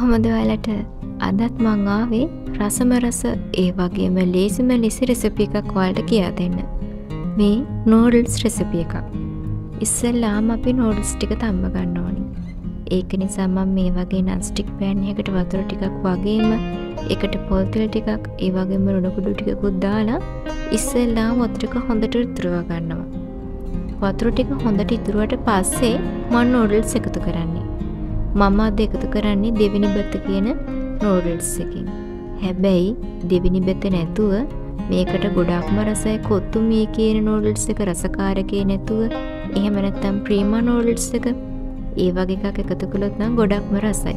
කොහොමද ඔයාලට? අදත් මං ආවේ රසම රස ඒ වගේම ලේසිම ලෙසි රෙසිපි එකක් ඔයාලට කියා දෙන්න. මේ noodles රෙසිපි එකක්. ඉස්සෙල්ලාම අපි noodles ටික තම්බ ගන්න ඕනි. ඒක නිසා මම මේ වගේ non stick pan එකකට වතුර ටිකක් වගේම එකට පොල් තෙල් ටිකක් ඒ වගේම ලුණු කුඩු ටිකකුත් දාලා ඉස්සෙල්ලාම වතුර ටික හොඳට ඉතුරුව ගන්නවා. වතුර ටික හොඳට ඉතුරුවට පස්සේ මම noodles එකතු කරන්නේ. මම අද එකතු කරන්නේ දෙවෙනි බෙත කියන noodles එකකින්. හැබැයි දෙවෙනි බෙත නැතුව මේකට ගොඩක්ම රසයි කොත්තුමී කියන noodles එක රසකාරකේ නැතුව එහෙම නැත්නම් ප්‍රීමා noodles එක ඒ වගේ එකක් එකතු කළොත් නම් ගොඩක්ම රසයි.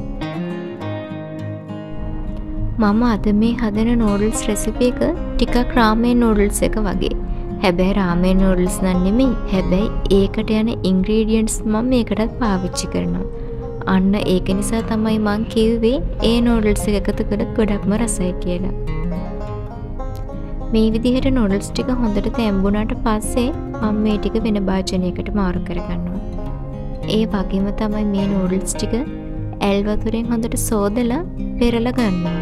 මම අද මේ හදන noodles රෙසිපි එක ටිකක් ramen noodles එක වගේ. හැබැයි ramen noodles නම් නෙමෙයි. හැබැයි ඒකට යන ingredients මම මේකටත් පාවිච්චි කරනවා. අන්න ඒක නිසා තමයි මං කිව්වේ ඒ noodles එක එකතු කළොත් ගොඩක්ම රසයි කියලා. මේ විදිහට noodles ටික හොඳට තැම්බුණාට පස්සේ මම මේ ටික වෙන භාජනයකට මාරු කරගන්නවා. ඒ වගේම තමයි මේ noodles ටික ඇල් වතුරෙන් හොඳට සෝදලා පෙරලා ගන්නවා.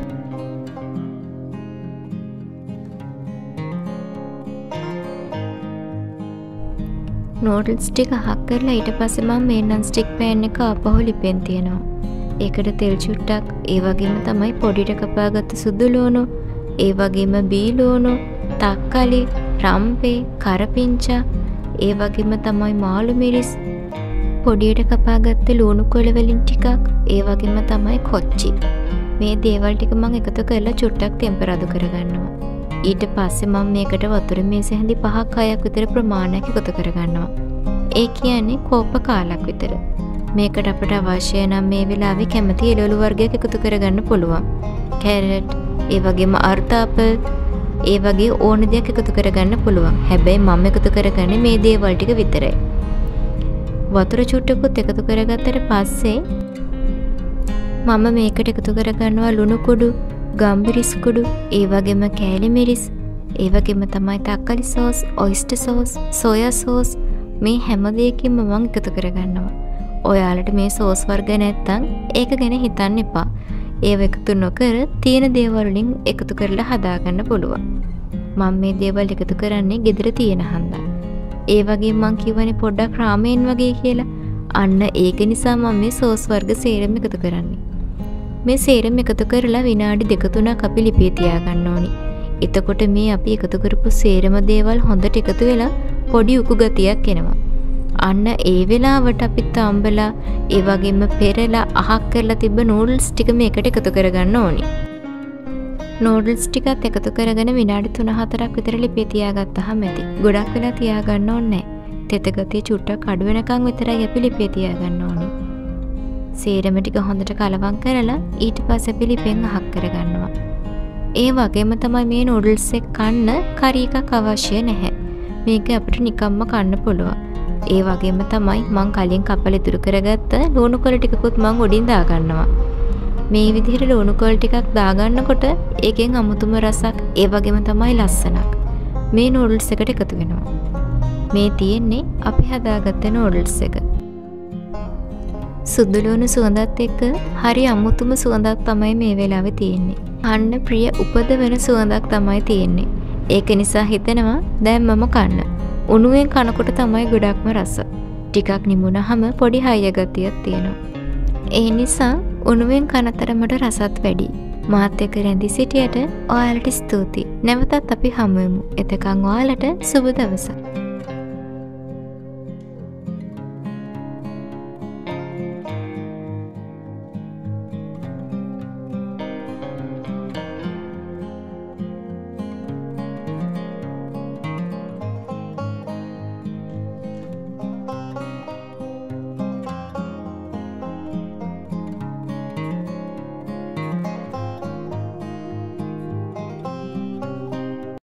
noodles ටික හක් කරලා ඊට පස්සේ මම මේ non stick pan එක ආපහු ලිපෙන් තියනවා. ඒකට තෙල් චුට්ටක්, ඒ වගේම තමයි පොඩිට කපාගත්ත සුදු ලුණු, ඒ වගේම බී ලුණු, තක්කලි, රම්පේ, කරපිංචා, ඒ වගේම තමයි මාළු මිරිස්, පොඩියට කපාගත්ත ලුණු කොළ වලින් ටිකක්, ඒ වගේම තමයි කොච්චි. මේ දේවල් ටික මම එකතු කරලා චුට්ටක් ටෙම්පරාදු කරගන්නවා. ඊට පස්සේ මම මේකට වතුර මේස හැඳි 5-6ක් විතර ප්‍රමාණයක් එකතු කරගන්නවා. ඒ කියන්නේ කෝප කාලක් විතර. මේකට අපිට අවශ්‍ය නම් මේ වෙලාවේ කැමති එළවලු වර්ගයක් එකතු කරගන්න පුළුවන්. කැරට්, ඒ වගේම අර්ථාපල්, ඒ වගේ ඕන දෙයක් එකතු කරගන්න පුළුවන්. හැබැයි මම එකතු කරගන්නේ මේ දේවල් ටික විතරයි. වතුර චුට්ටකුත් එකතු කරගත්තට පස්සේ මම මේකට එකතු කරගන්නවා ලුණු කුඩු, ගම්බිරිස් කුඩු, ඒ වගේම කෑලි මිරිස්, ඒ වගේම තමයි තක්කලි sauce, oyster sauce, soya sauce, මේ හැම දෙයකින්ම මම එකතු කරගන්නවා. ඔයාලට මේ සෝස් වර්ග නැත්තම් ඒක ගැන හිතන්න එපා. ඒව එකතු නොකර තියෙන දේවල් වලින් එකතු කරලා හදාගන්න පුළුවන්. මම මේ දේවල් එකතු කරන්නේ ගෙදර තියෙන හන්දා. ඒ වගේම මම කියවනේ පොඩ්ඩක් රාමෙන් වගේ කියලා. අන්න ඒක නිසා මම මේ සෝස් වර්ග සේරම එකතු කරන්නේ. මේ සේරම එකතු කරලා විනාඩි 2-3ක් අපි ලිපේ තියාගන්න ඕනි. එතකොට මේ අපි එකතු කරපු සේරම දේවල් හොඳට එකතු වෙලා පොඩි උකු ගතියක් එනවා. අන්න ඒ වෙලාවට අපි තම්බලා ඒ වගේම පෙරලා අහක් කරලා තිබ්බ noodles ටික මේකට එකතු කරගන්න ඕනි. noodles ටිකත් එකතු කරගෙන විනාඩි 3-4ක් විතර ලිපේ තියාගත්තාම ඇති. ගොඩක් වෙලා තියාගන්න ඕනේ නැහැ. තෙත ගතිය චුට්ටක් අඩු වෙනකන් විතරයි අපි ලිපේ තියාගන්න ඕනි. සේරම ටික හොඳට කලවම් කරලා ඊට පස්සේ අපි ලිපෙන් අහක් කරගන්නවා. ඒ වගේම තමයි මේ noodles එක කන්න කරි එකක් අවශ්‍ය නැහැ. මේක අපිට නිකම්ම කන්න පුළුවන්. ඒ වගේම තමයි මං කලින් කපලා ඉතුරු කරගත්ත ලුණු කොළ ටිකකුත් මං උඩින් දාගන්නවා. මේ විදිහට ලුණු කොළ ටිකක් දාගන්නකොට ඒකෙන් අමුතුම රසක්, ඒ වගේම තමයි ලස්සනක් මේ noodles එකට එකතු වෙනවා. මේ තියෙන්නේ අපි හදාගත්ත noodles එක. සුදු ලුණු සුවඳත් එක්ක හරි අමුතුම සුවඳක් තමයි මේ වෙලාවේ තියෙන්නේ. අන්න ප්‍රිය උපදවන සුවඳක් තමයි තියෙන්නේ. ඒක නිසා හිතෙනවා දැන් මම කන්න. උණුවෙන් කනකොට තමයි ගොඩක්ම රස. ටිකක් නිමුණාම පොඩි හය ගතියක් තියෙනවා. ඒ නිසා උණුවෙන් කන තරමට රසත් වැඩි. මාත් එක්ක රැඳී සිටියට ඔයාලට ස්තුතියි. නැවතත් අපි හමු වෙමු. එතකන් ඔයාලට සුබ දවසක්.